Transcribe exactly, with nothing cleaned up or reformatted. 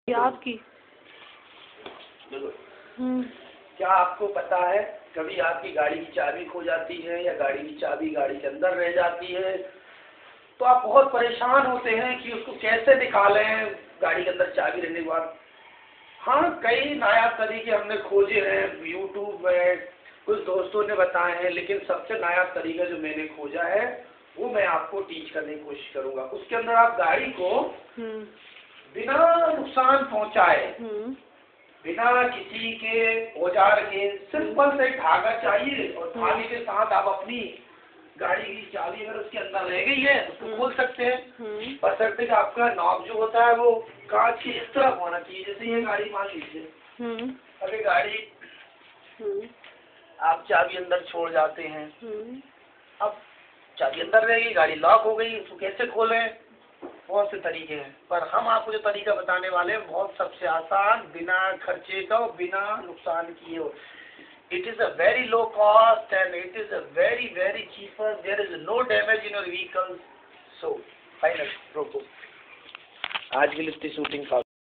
आपकी। हम्म। क्या आपको पता है कभी आपकी गाड़ी की चाबी खो जाती है या गाड़ी की चाबी गाड़ी के अंदर रह जाती है तो आप बहुत परेशान होते हैं कि उसको कैसे निकालें गाड़ी के अंदर चाबी रहने के बाद। हाँ, कई नायाब तरीके हमने खोजे हैं यूट्यूब में, कुछ दोस्तों ने बताए हैं, लेकिन सबसे नायाब तरीका जो मैंने खोजा है वो मैं आपको टीच करने की कोशिश करूंगा। उसके अंदर आप गाड़ी को बिना नुकसान पहुंचाए, बिना किसी के औजार के, सिंपल से धागा चाहिए और धागे के साथ आप अपनी गाड़ी की चाबी अगर उसके अंदर रह गई है उसको खोल सकते हैं। बशर्ते कि आपका नॉब जो होता है वो कांच की इस तरफ होना चाहिए। जैसे ये गाड़ी मान लीजिए, अभी गाड़ी आप चाबी अंदर छोड़ जाते हैं, अब चाबी अंदर रहेगी, गाड़ी लॉक हो गई, उसको कैसे खोलें? बहुत से तरीके हैं, पर हम आपको जो तरीका बताने वाले हैं बहुत सबसे आसान, बिना खर्चे का और बिना नुकसान किए हो। It is a very low cost and it is a very very cheaper. There is no damage in your vehicle. So final रोको आज की लिफ्टी शूटिंग का